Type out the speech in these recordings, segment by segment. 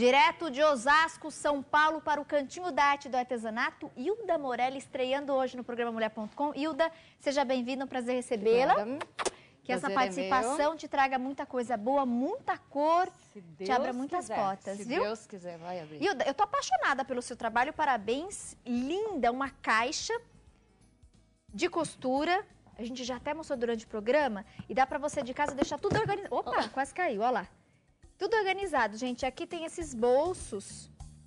Direto de Osasco, São Paulo, para o Cantinho da Arte do Artesanato, Hilda Morelli, estreando hoje no programa Mulher.com. Hilda, seja bem-vinda, um prazer recebê-la. Que essa participação te traga muita coisa boa, muita cor, te abra muitas portas, viu? Se Deus quiser, vai abrir. Hilda, eu tô apaixonada pelo seu trabalho, parabéns. Linda, uma caixa de costura. A gente já até mostrou durante o programa e dá pra você de casa deixar tudo organizado. Opa, quase caiu, olha lá. Tudo organizado, gente. Aqui tem esses bolsos.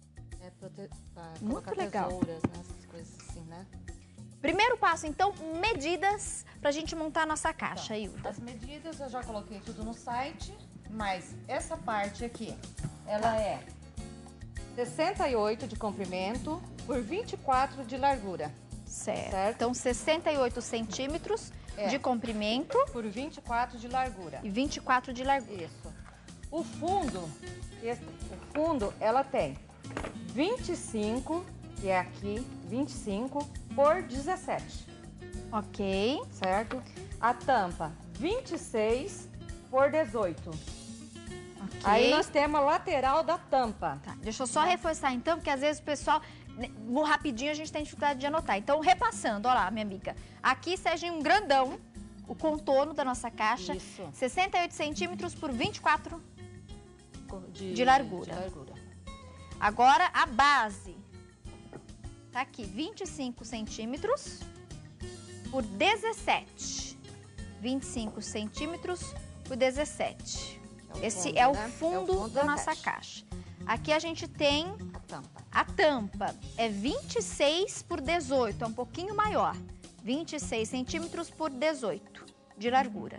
Muito legal. Tesouras, né? Essas coisas assim, né? Primeiro passo, então, medidas pra gente montar a nossa caixa, então, Hilda. As medidas eu já coloquei tudo no site, mas essa parte aqui, ela é 68 de comprimento por 24 de largura. Certo. Então, 68 centímetros de comprimento. Por 24 de largura. E 24 de largura. Isso. O fundo, ela tem 25, que é aqui, 25 por 17. Ok. Certo? A tampa, 26 por 18. Ok. Aí nós temos a lateral da tampa. Tá, deixa eu só reforçar então, porque às vezes o pessoal, rapidinho a gente tem dificuldade de anotar. Então, repassando, olha lá, minha amiga. Aqui, Serginho, um grandão, o contorno da nossa caixa. Isso. 68 centímetros por 24 de largura. Agora, a base. Tá aqui, 25 centímetros por 17. 25 centímetros por 17. Esse é o fundo da nossa caixa. Aqui a gente tem a tampa. É 26 por 18, é um pouquinho maior. 26 centímetros por 18 de largura.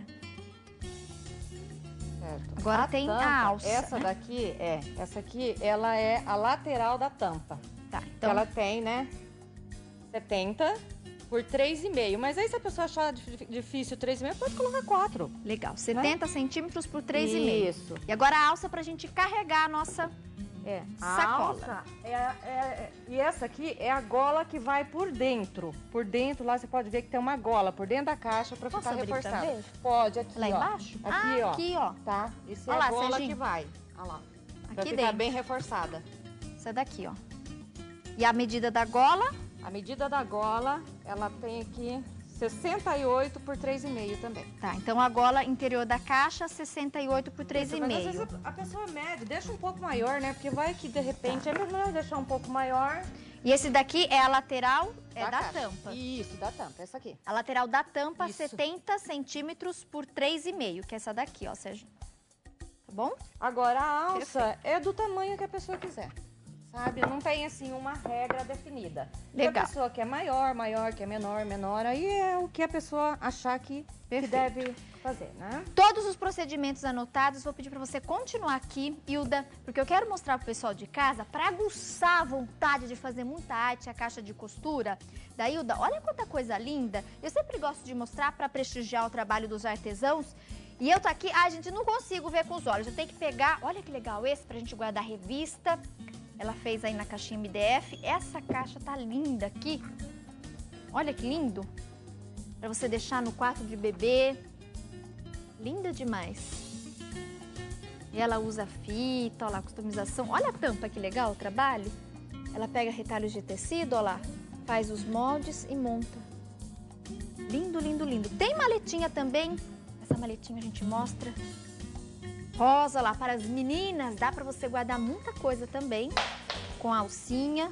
Certo. Agora tem tampa, a alça. Essa aqui, ela é a lateral da tampa. Tá, então ela tem, né, 70 por 3,5. Mas aí se a pessoa achar difícil 3,5, pode colocar 4. Legal, 70 centímetros por 3,5. Isso. E agora a alça pra gente carregar a nossa sacola. A alça e essa aqui é a gola que vai por dentro. Por dentro lá você pode ver que tem uma gola por dentro da caixa pra ficar reforçada. Pode, aqui, lá embaixo? Aqui, ó. Aqui, ó. Tá? Isso Olha é lá, a gola Serginho. que vai. Olha lá. Pra Aqui ficar dentro. bem reforçada. Essa daqui, ó. E a medida da gola? A medida da gola, ela tem aqui 68 por 3,5 também. Tá, então a gola interior da caixa, 68 por 3,5. Mas às vezes a pessoa mede, deixa um pouco maior, né? Porque vai que de repente é melhor deixar um pouco maior. E esse daqui é a lateral da tampa. Isso, da tampa, essa aqui. A lateral da tampa, Isso. 70 centímetros por 3,5, que é essa daqui, ó, Sérgio. Tá bom? Agora a alça é do tamanho que a pessoa quiser. Sabe? Não tem, assim, uma regra definida. Legal. Se a pessoa quer maior, quer menor, aí é o que a pessoa achar que deve fazer, né? Todos os procedimentos anotados, vou pedir para você continuar aqui, Hilda, porque eu quero mostrar pro pessoal de casa, para aguçar a vontade de fazer muita arte, a caixa de costura da Hilda. Olha quanta coisa linda. Eu sempre gosto de mostrar para prestigiar o trabalho dos artesãos. E eu tô aqui, a gente não consigo ver com os olhos, eu tenho que pegar, olha que legal esse, pra gente guardar revista. Ela fez aí na caixinha MDF. Essa caixa tá linda aqui. Olha que lindo. Pra você deixar no quarto de bebê. Linda demais. E ela usa fita, olha lá, customização. Olha a tampa que legal o trabalho. Ela pega retalhos de tecido, olha lá. Faz os moldes e monta. Lindo, lindo, lindo. Tem maletinha também. Essa maletinha a gente mostra. Rosa lá para as meninas, dá para você guardar muita coisa também, com a alcinha.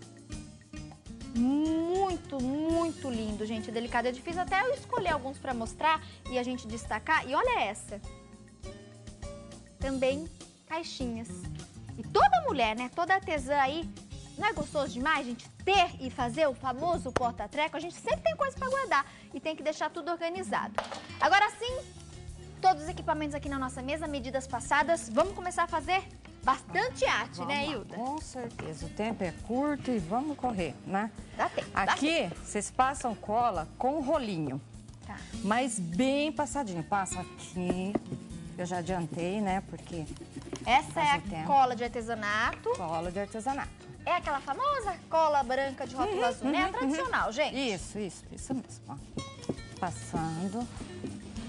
Muito, muito lindo, gente, delicado. É difícil até eu escolher alguns para mostrar e a gente destacar. E olha essa. Também caixinhas. E toda mulher, né, toda artesã aí, não é gostoso demais, gente, ter e fazer o famoso porta-treco? A gente sempre tem coisa para guardar e tem que deixar tudo organizado. Agora sim, todos os equipamentos aqui na nossa mesa, medidas passadas. Vamos começar a fazer bastante arte, né, Hilda? Com certeza. O tempo é curto e vamos correr, né? Dá tempo. Aqui, vocês passam cola com rolinho. Tá. Mas bem passadinho. Passa aqui. Eu já adiantei, né? Porque... Essa é a cola de artesanato. Cola de artesanato. É aquela famosa cola branca de rótulo azul, né? A tradicional, gente. Isso mesmo. Ó. Passando...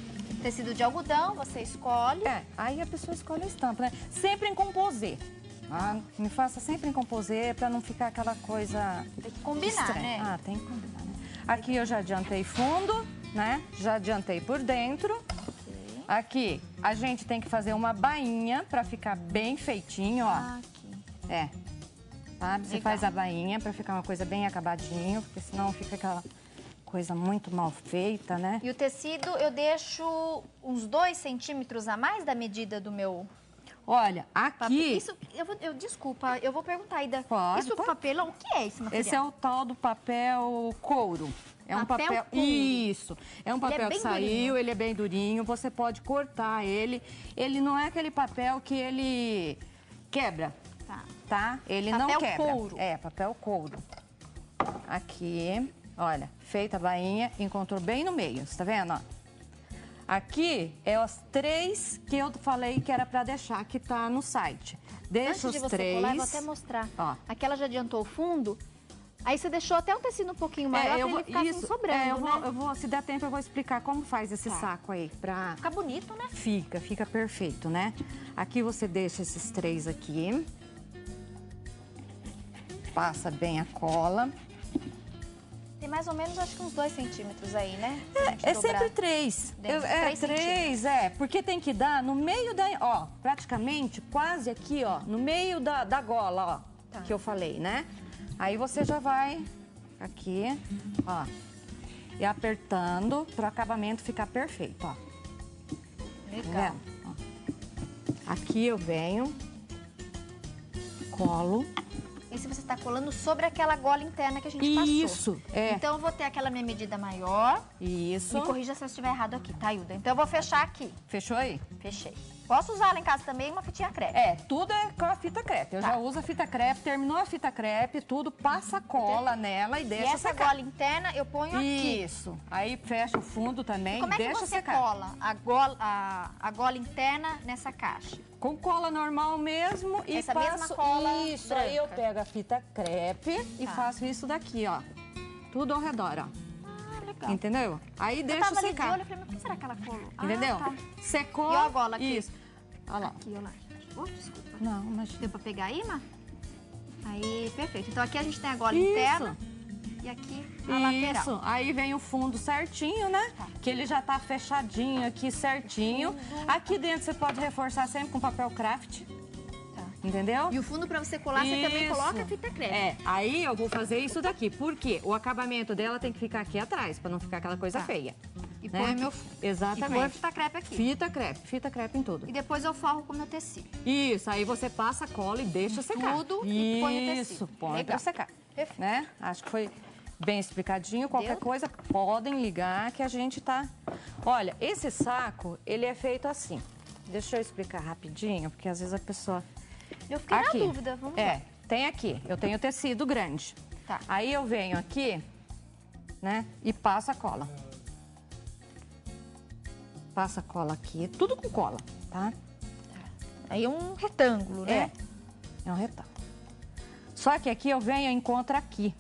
Tecido de algodão, você escolhe. Aí a pessoa escolhe a estampa, né? Sempre em composê. Me faça sempre em composê pra não ficar aquela coisa... Tem que combinar, estranha. né? Tem que combinar, né? Aqui eu já adiantei fundo, né? Já adiantei por dentro. Okay. Aqui a gente tem que fazer uma bainha pra ficar bem feitinho, ó. Aqui. Sabe? Você faz a bainha pra ficar uma coisa bem acabadinho, porque senão fica aquela coisa muito mal feita, né? E o tecido eu deixo uns 2 centímetros a mais da medida do meu... Olha, aqui... Isso, desculpa, eu vou perguntar ainda. Pode, isso papelão, o que é esse material? Esse é o tal do papel couro. É um papel couro. Isso. É um papel que saiu, durinho. ele é bem durinho, você pode cortar ele. Ele não é aquele papel que ele quebra, tá? Ele não quebra. Papel couro. É, papel couro. Aqui, olha, feita a bainha, encontrou bem no meio, você tá vendo, ó? Aqui é os 3 que eu falei que era pra deixar, que tá no site. Deixa os 3. Antes de você colar, eu vou até mostrar. Ó. Aquela já adiantou o fundo, aí você deixou até um tecido um pouquinho maior pra ele ficar assim sobrando, eu vou, se der tempo, eu vou explicar como faz esse saco aí. Fica bonito, né? Fica perfeito, né? Aqui você deixa esses 3 aqui. Passa bem a cola. Tem mais ou menos, acho que uns 2 centímetros aí, né? É sempre 3. 3, porque tem que dar no meio da... Ó, praticamente quase aqui, ó, no meio da gola, ó, que eu falei, né? Aí você já vai aqui, ó, e apertando para o acabamento ficar perfeito, ó. Legal. Ó. Aqui eu venho, colo. Esse você está colando sobre aquela gola interna que a gente passou. Isso, Então eu vou ter aquela minha medida maior. Isso. Me corrija se eu estiver errado aqui, tá, Hilda? Então eu vou fechar aqui. Fechou aí? Fechei. Posso usar lá em casa também uma fitinha crepe? Tudo é com a fita crepe. Eu já uso a fita crepe, terminou a fita crepe, tudo, passa a cola nela e deixa secar. E essa gola interna eu ponho aqui. Isso. Aí fecha o fundo também e como deixa é que você secar. cola a gola interna nessa caixa? Com cola normal mesmo e essa passo... mesma cola Isso, branca. aí eu pego a fita crepe e faço isso daqui, ó. Tudo ao redor, ó. Legal. Entendeu? Aí deixa secar. Ali de olho, eu falei, mas por que será que ela colou? Entendeu? Secou. E a gola aqui? Isso. Olha lá. Aqui, olha lá. Oh, desculpa. Não, mas... Deu pra pegar aí, Má? Aí, perfeito. Então aqui a gente tem a gola interna e aqui a lateral. Isso. Aí vem o fundo certinho, né? Que ele já tá fechadinho aqui certinho. Aqui dentro você pode reforçar sempre com papel craft. Entendeu? E o fundo, pra você colar, você também coloca a fita crepe. Aí eu vou fazer isso daqui. Por quê? O acabamento dela tem que ficar aqui atrás, pra não ficar aquela coisa feia. E põe meu fundo. Exatamente. E põe fita crepe aqui. Fita crepe em tudo. E depois eu forro com o meu tecido. Isso, aí você passa a cola e deixa secar. Tudo e põe o tecido. Isso, põe pra secar. Perfeito. Né? Acho que foi bem explicadinho. Qualquer coisa, podem ligar que a gente tá... Olha, esse saco, ele é feito assim. Deixa eu explicar rapidinho, porque às vezes a pessoa... Eu fiquei na dúvida, vamos lá. Tem aqui, eu tenho tecido grande. Aí eu venho aqui, né, e passo a cola. Passa a cola aqui, tudo com cola, tá? Aí é um retângulo, né? É um retângulo. Só que aqui eu venho e encontro aqui.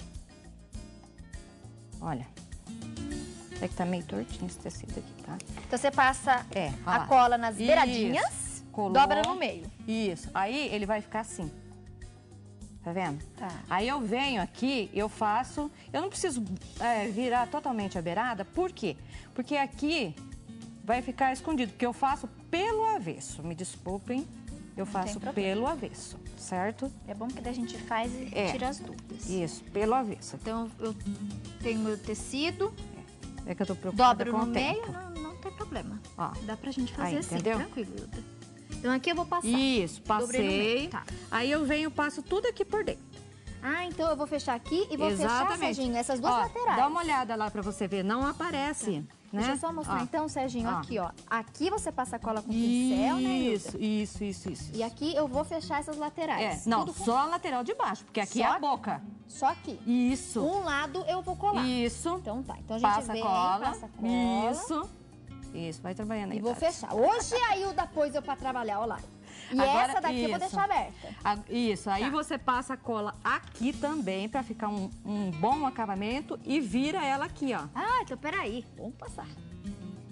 Olha. É que tá meio tortinho esse tecido aqui, tá? Então você passa a cola nas beiradinhas. Colou, dobra no meio. Isso. Aí ele vai ficar assim. Tá vendo? Aí eu venho aqui, eu faço... Eu não preciso virar totalmente a beirada. Por quê? Porque aqui vai ficar escondido. Porque eu faço pelo avesso. Me desculpem. Eu faço pelo avesso, certo? É bom que daí a gente faz e tira as dúvidas. Isso, pelo avesso. Então eu tenho meu tecido. É que eu tô preocupada dobro com no o meio, tempo. não tem problema. Ó. Dá pra gente fazer assim, entendeu? tranquilo, Hilda. Então aqui eu vou passar. Isso, passei. Aí eu venho, passo tudo aqui por dentro. Ah, então eu vou fechar aqui e vou fechar, Serginho, essas duas laterais. Dá uma olhada lá pra você ver, não aparece. Né? Deixa eu só mostrar então, Serginho, aqui, ó. Aqui você passa a cola com pincel, né, Hilda? Isso. E aqui eu vou fechar essas laterais. Não, só a lateral de baixo, porque aqui é a boca. Só aqui. Isso. Um lado eu vou colar. Isso. Então tá. Então a gente passa a cola. Isso, vai trabalhando aí. E vou fechar. Hoje a Hilda pôs eu pra trabalhar, ó lá. E agora, essa daqui eu vou deixar aberta. Isso, aí você passa a cola aqui também pra ficar um bom acabamento e vira ela aqui, ó. Ah, então peraí. Vamos passar.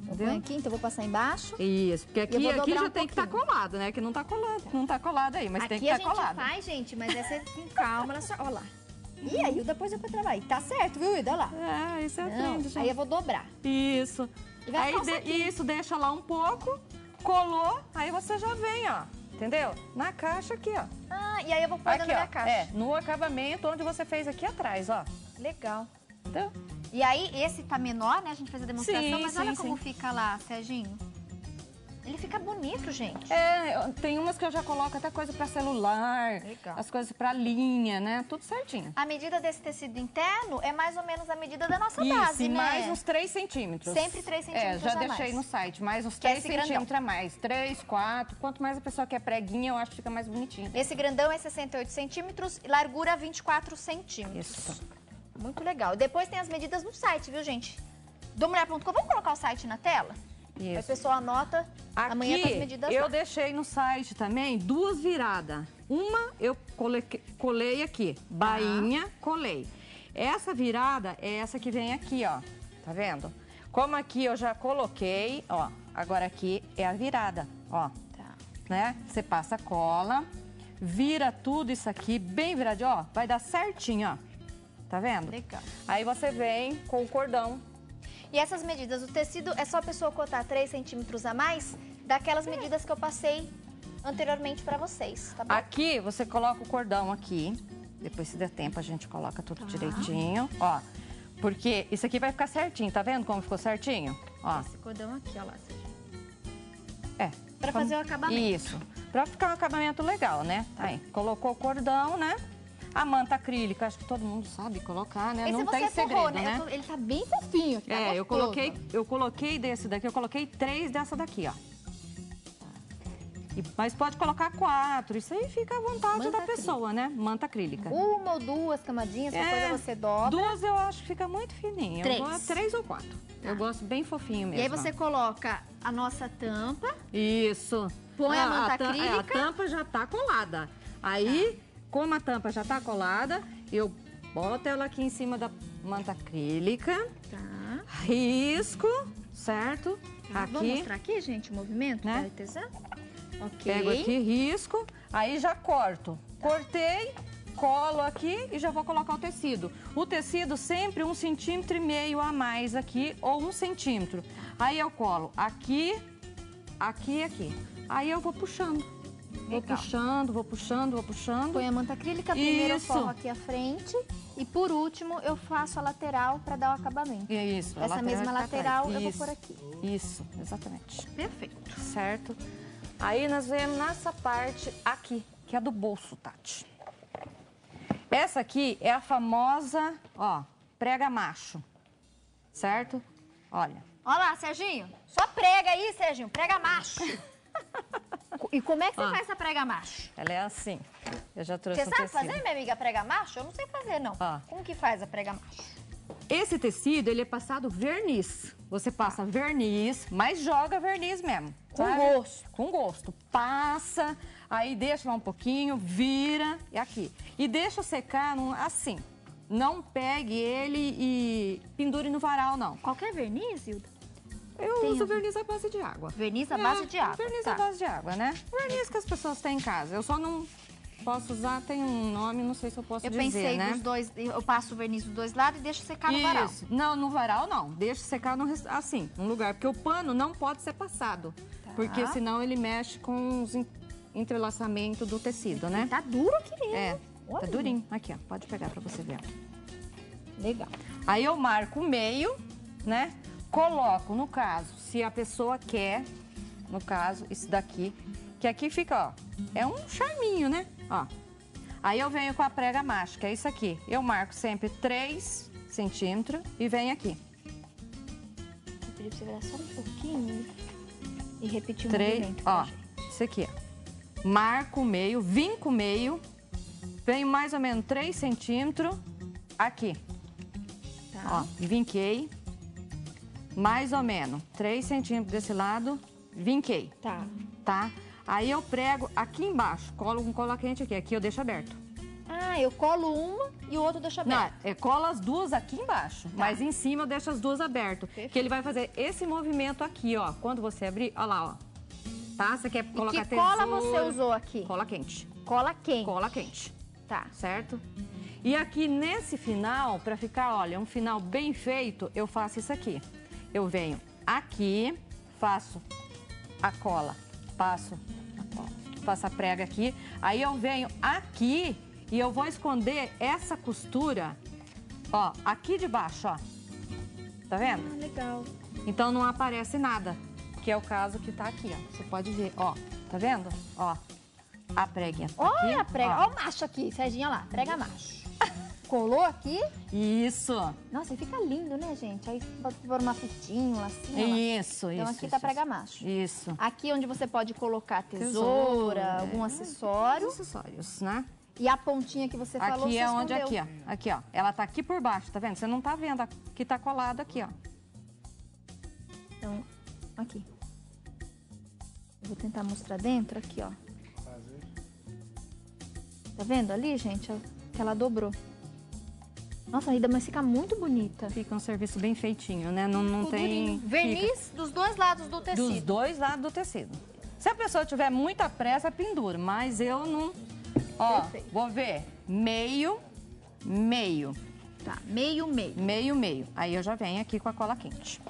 Eu ponho aqui, então eu vou passar embaixo. Isso, porque aqui já tem que estar colado, né? Que não tá colado, não tá colado aí, mas tem que estar colado. Aqui a gente faz, gente, mas é ser com calma, olha lá. E aí, depois eu vou trabalhar. Tá certo, viu, Ilda? Olha lá. É, isso é aprende, gente. Aí eu vou dobrar. Isso. E vai aí isso, deixa lá um pouco, colou, aí você já vem, ó. Entendeu? Na caixa aqui, ó. Ah, e aí eu vou pôr dentro da caixa. É, no acabamento onde você fez aqui atrás, ó. Legal. Então, e aí, esse tá menor, né? A gente fez a demonstração, mas olha como sim. fica lá, Serginho. Ele fica bonito, gente. É, tem umas que eu já coloco até coisa pra celular, Legal. as coisas pra linha, né? Tudo certinho. A medida desse tecido interno é mais ou menos a medida da nossa Isso, base, e né? mais uns 3 centímetros. Sempre 3 centímetros já a deixei mais. no site, mais uns Que é 3 esse centímetros a mais. 3, 4, quanto mais a pessoa quer preguinha, eu acho que fica mais bonitinho. Esse grandão é 68 centímetros e largura 24 centímetros. Isso. Muito legal. E depois tem as medidas no site, viu, gente? Domulher.com. Vamos colocar o site na tela? Aí o Isso. pessoal anota amanhã com as medidas eu lá. deixei no site também 2 viradas. Uma eu colei aqui, bainha, colei. Essa virada é essa que vem aqui, ó. Tá vendo? Como aqui eu já coloquei, ó. Agora aqui é a virada, ó. Tá. Né? Você passa a cola, vira tudo isso aqui bem viradinho, ó. Vai dar certinho, ó. Tá vendo? Legal. Aí você vem com o cordão. E essas medidas, o tecido é só a pessoa cortar 3 centímetros a mais daquelas medidas que eu passei anteriormente pra vocês, tá bom? Aqui você coloca o cordão aqui. Depois, se der tempo, a gente coloca tudo direitinho, ó. Porque isso aqui vai ficar certinho, tá vendo como ficou certinho? Ó. Esse cordão aqui, ó lá, Serginho. É. Pra fazer o acabamento. Isso. Pra ficar um acabamento legal, né? Aí, colocou o cordão, né? A manta acrílica, acho que todo mundo sabe colocar, né? Esse não você tem segredo, forrou, né? Ele tá bem fofinho aqui, tá eu coloquei desse daqui, eu coloquei 3 dessa daqui, ó. Mas pode colocar 4, isso aí fica à vontade Manta da pessoa, né? Manta acrílica. 1 ou 2 camadinhas, depois você dobra. 2 eu acho que fica muito fininho. 3. 3 ou 4. Eu gosto bem fofinho mesmo. E aí você coloca a nossa tampa. Isso. Põe a manta acrílica. A tampa já tá colada. Aí, como a tampa já tá colada, eu boto ela aqui em cima da manta acrílica. Tá. Risco, certo? Aqui. Vou mostrar aqui, gente, o movimento Né? da artesã. Ok. Pego aqui, risco, aí já corto. Cortei, colo aqui e já vou colocar o tecido. O tecido sempre 1,5 centímetros a mais aqui, ou 1 centímetro. Aí eu colo aqui, aqui e aqui. Aí eu vou puxando. Vou puxando, vou puxando, vou puxando. Põe a manta acrílica, primeiro eu Isso. forro aqui a frente e por último eu faço a lateral para dar o acabamento. É isso. a Essa mesma vai ficar lateral atrás. eu vou Isso, por aqui. Isso, exatamente. Perfeito. Certo? Aí nós vemos nessa parte aqui, que é do bolso, Tati. Essa aqui é a famosa, ó, prega macho, certo? Olha. Olha lá, Serginho. Só prega aí, Serginho. Prega macho. E como é que você faz essa prega macho? Ela é assim. Eu já trouxe Você um sabe tecido. fazer, minha amiga, prega macho? Eu não sei fazer, não. Ó. Como que faz a prega macho? Esse tecido, ele é passado verniz. Você passa verniz, mas joga verniz mesmo. Com sabe? gosto. Com gosto. Passa, aí deixa lá um pouquinho, vira, e aqui. E deixa secar assim. Não pegue ele e pendure no varal, não. Qualquer verniz, Hilda? Eu uso verniz à base de água. Verniz à base de água. Verniz tá. à base de água, né? Verniz que as pessoas têm em casa. Eu só não posso usar, tem um nome, não sei se eu posso Eu dizer, pensei né? dos dois, eu passo o verniz dos dois lados e deixo secar no varal. Isso. Não, no varal não. Deixa secar assim, num lugar. Porque o pano não pode ser passado. Tá. Porque senão ele mexe com os entrelaçamentos do tecido, né? Tá duro aqui mesmo. É, Olha. tá durinho. Aqui, ó. Pode pegar pra você ver. Legal. Aí eu marco o meio, né? Coloco, no caso, se a pessoa quer, no caso, isso daqui, que aqui fica, ó, é um charminho, né? Ó. Aí eu venho com a prega macho, que é isso aqui. Eu marco sempre 3 centímetros e venho aqui. Vou pedir pra você virar só um pouquinho e repetir o 3, movimento. ó, pra gente. isso aqui, ó. Marco o meio, vinco o meio, venho mais ou menos 3 centímetros aqui. Tá. Ó, vinquei. Mais ou menos 3 centímetros desse lado, vinquei, Tá. tá? Aí eu prego aqui embaixo, colo com cola quente aqui, aqui eu deixo aberto. Ah, Ah, eu colo uma e o outro deixo aberto. Não, cola as duas aqui embaixo, mas em cima eu deixo as duas abertas. Perfeito. Que ele vai fazer esse movimento aqui, ó. Quando você abrir, ó lá, ó. Tá? Você quer colocar que cola você usou aqui? Cola quente. Cola quente. Cola quente. Tá. Certo? E aqui nesse final, pra ficar, olha, um final bem feito, eu faço isso aqui. Eu venho aqui, faço a cola, passo a prega aqui. Aí eu venho aqui e eu vou esconder essa costura, ó, aqui de baixo, ó. Tá vendo? Ah, legal. Então não aparece nada, que é o caso que tá aqui, ó. Você pode ver, ó. Tá vendo? Ó, a preguinha tá aqui. Olha a prega, ó o macho aqui, Serginha, lá, prega macho. Colou aqui. Isso. Nossa, e fica lindo, né, gente? Aí pode pôr uma fitinha, um lacinho, ó lá. Isso. Então aqui tá prega macho. Isso. Aqui onde você pode colocar tesoura, algum acessório. Acessórios, né? E a pontinha que você falou, aqui você é onde escondeu. aqui, ó. Aqui, ó. Ela tá aqui por baixo, tá vendo? Você não tá vendo que tá colado aqui, ó. Então, aqui. Eu vou tentar mostrar dentro, aqui, ó. Tá vendo ali, gente? Que ela dobrou. Nossa, ainda mas fica muito bonita. Fica um serviço bem feitinho, né? Não tem... Verniz dos dois lados do tecido. Dos dois lados do tecido. Se a pessoa tiver muita pressa, pendura. Mas eu não... Ó, Perfeito. vou ver. Meio, meio. Tá, meio, meio. Meio, meio. Aí eu já venho aqui com a cola quente.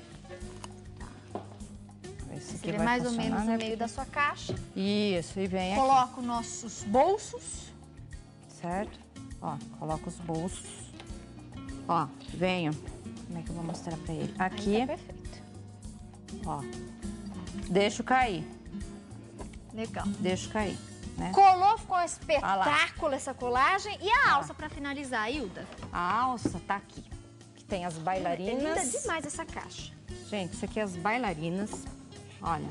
Esse Você vê mais ou menos no meio da sua caixa. Isso, e vem aqui. Coloco nossos bolsos. Certo? Ó, coloco os bolsos. Ó, venho. Como é que eu vou mostrar pra ele? Aqui, Aí tá perfeito. ó. Deixo cair. Legal. Deixo cair, né? Colou, ficou um espetáculo essa colagem. E a alça pra finalizar, Hilda? A alça tá aqui. Que tem as É bailarinas. linda demais essa caixa. Gente, isso aqui é as bailarinas. Olha.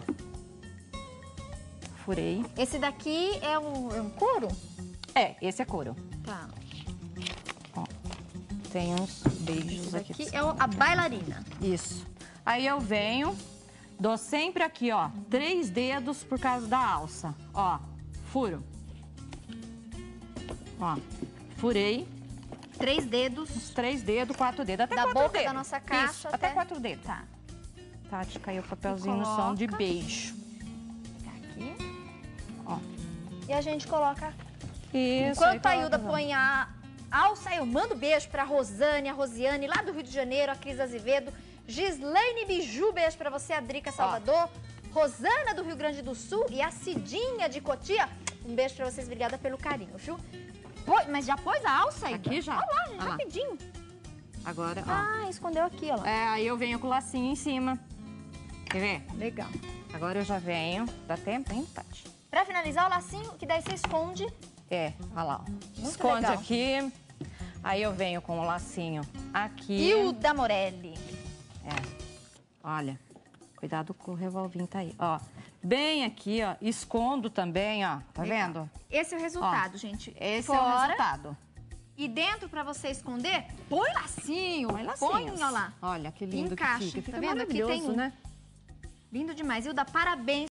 Furei. Esse daqui é um couro? Esse é couro. Tá. Ó, tem uns beijos Esse aqui. daqui é a bailarina. Isso. Aí eu venho, dou sempre aqui, ó, 3 dedos por causa da alça. Ó, furo. Ó, furei. 3 dedos. Uns 3 dedos, 4 dedos, até Da 4 boca dedos. da nossa caixa Isso, até- até 4 dedos. Tá. Tati, caiu o papelzinho no Coloca. som de beijo. Tá aqui. Ó. E a gente coloca. Isso. Enquanto a aí Hilda coloca, põe a alça, eu mando beijo pra Rosane, a Rosiane, lá do Rio de Janeiro, a Cris Azevedo, Gislaine Biju, beijo pra você, a Drica Salvador, Rosana do Rio Grande do Sul e a Cidinha de Cotia. Um beijo pra vocês, obrigada pelo carinho, viu? Mas já pôs a alça aí? Aqui já. Olha lá, gente, Olha lá. rapidinho. Agora, ó. Ah, escondeu aqui, ó lá. Aí eu venho com o lacinho em cima. Quer ver? Legal. Agora eu já venho. Dá tempo, hein, Tati? Pra finalizar o lacinho, que daí você esconde. Olha lá, ó. Muito Esconde legal. aqui. Aí eu venho com o lacinho aqui. Hilda Morelli. Olha, cuidado com o revolvinho, tá aí. Ó, bem aqui, ó. Escondo também, ó. Tá Legal. vendo? Esse é o resultado, gente. Esse é o Fora. resultado. E dentro, pra você esconder, põe lacinho. Põe lacinhos. Põe, ó lá. Olha que lindo Encaixa, que fica. tá Fica vendo? Aqui maravilhoso, tem um. né? Lindo demais. Hilda, parabéns.